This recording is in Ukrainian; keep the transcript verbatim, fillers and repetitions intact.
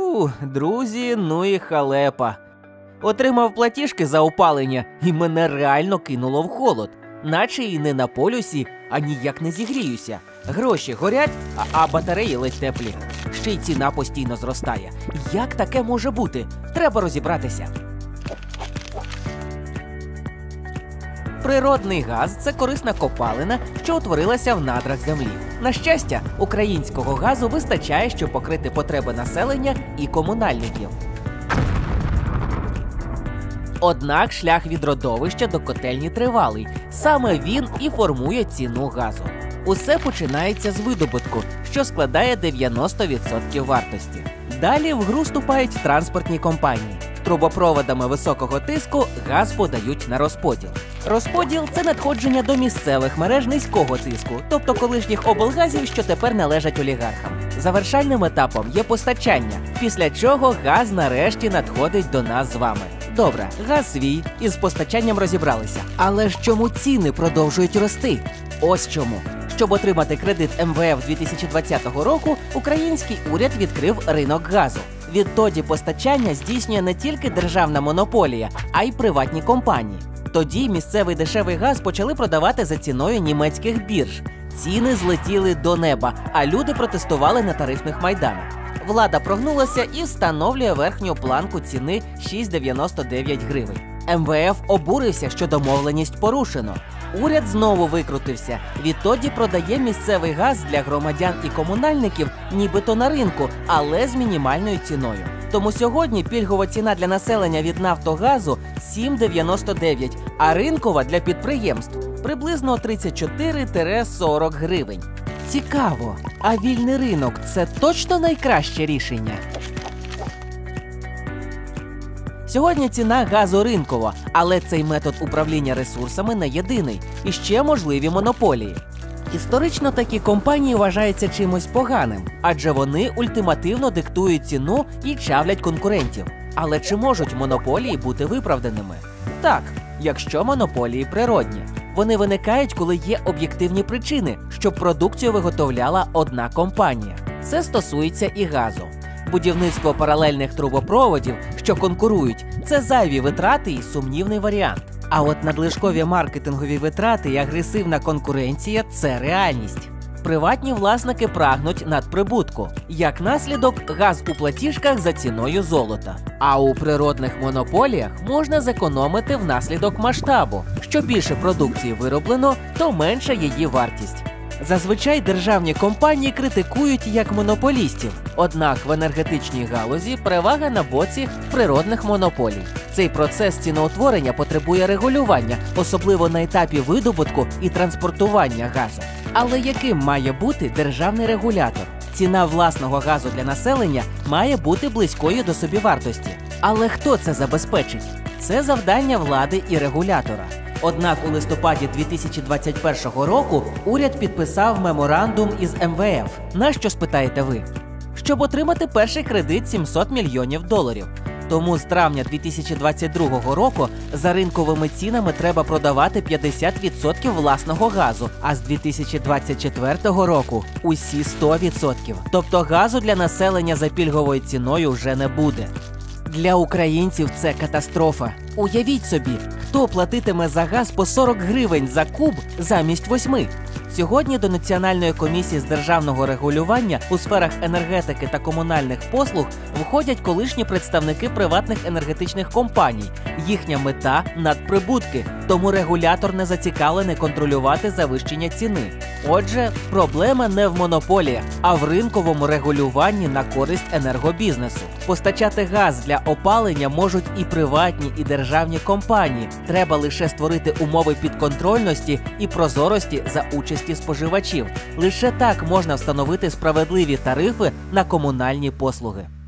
Фу, друзі, ну і халепа. Отримав платіжки за опалення, і мене реально кинуло в холод. Наче і не на полюсі, а ніяк не зігріюся. Гроші горять, а, а батареї ледь теплі. Ще й ціна постійно зростає. Як таке може бути? Треба розібратися. Природний газ – це корисна копалина, що утворилася в надрах землі. На щастя, українського газу вистачає, щоб покрити потреби населення і комунальників. Однак шлях від родовища до котельні тривалий. Саме він і формує ціну газу. Усе починається з видобутку, що складає дев'яносто відсотків вартості. Далі в гру вступають транспортні компанії. Трубопроводами високого тиску газ подають на розподіл. Розподіл – це надходження до місцевих мереж низького тиску, тобто колишніх облгазів, що тепер належать олігархам. Завершальним етапом є постачання, після чого газ нарешті надходить до нас з вами. Добре, газ свій, із постачанням розібралися. Але ж чому ціни продовжують рости? Ось чому. Щоб отримати кредит ем ве еф дві тисячі двадцятого року, український уряд відкрив ринок газу. Відтоді постачання здійснює не тільки державна монополія, а й приватні компанії. Тоді місцевий дешевий газ почали продавати за ціною німецьких бірж. Ціни злетіли до неба, а люди протестували на тарифних майданах. Влада прогнулася і встановлює верхню планку ціни шість дев'яносто дев'ять гривень. ем ве еф обурився, що домовленість порушено. Уряд знову викрутився. Відтоді продає місцевий газ для громадян і комунальників нібито на ринку, але з мінімальною ціною. Тому сьогодні пільгова ціна для населення від Нафтогазу – сім дев'яносто дев'ять, а ринкова для підприємств – приблизно тридцять чотири - сорок гривень. Цікаво, а вільний ринок – це точно найкраще рішення? Сьогодні ціна газу ринкова, але цей метод управління ресурсами не єдиний. І ще можливі монополії. Історично такі компанії вважаються чимось поганим, адже вони ультимативно диктують ціну і чавлять конкурентів. Але чи можуть монополії бути виправданими? Так, якщо монополії природні. Вони виникають, коли є об'єктивні причини, щоб продукцію виготовляла одна компанія. Це стосується і газу. Будівництво паралельних трубопроводів, що конкурують, це зайві витрати і сумнівний варіант. А от надлишкові маркетингові витрати і агресивна конкуренція – це реальність. Приватні власники прагнуть надприбутку. Як наслідок, газ у платіжках за ціною золота. А у природних монополіях можна зекономити внаслідок масштабу. Що більше продукції вироблено, то менша її вартість. Зазвичай державні компанії критикують як монополістів. Однак в енергетичній галузі перевага на боці природних монополій. Цей процес ціноутворення потребує регулювання, особливо на етапі видобутку і транспортування газу. Але яким має бути державний регулятор? Ціна власного газу для населення має бути близькою до собівартості. Але хто це забезпечить? Це завдання влади і регулятора. Однак у листопаді дві тисячі двадцять першого року уряд підписав меморандум із ем ве еф. Нащо, спитаєте ви? Щоб отримати перший кредит сімсот мільйонів доларів. Тому з травня дві тисячі двадцять другого року за ринковими цінами треба продавати п'ятдесят відсотків власного газу, а з дві тисячі двадцять четвертого року – усі сто відсотків. Тобто газу для населення за пільговою ціною вже не буде. Для українців це катастрофа. Уявіть собі, хто платитиме за газ по сорок гривень за куб замість восьми. Сьогодні до Національної комісії з державного регулювання у сферах енергетики та комунальних послуг входять колишні представники приватних енергетичних компаній. Їхня мета – надприбутки, тому регулятор не зацікавлений контролювати завищення ціни. Отже, проблема не в монополіях, а в ринковому регулюванні на користь енергобізнесу. Постачати газ для опалення можуть і приватні, і державні компанії. Треба лише створити умови підконтрольності і прозорості за участі споживачів. Лише так можна встановити справедливі тарифи на комунальні послуги.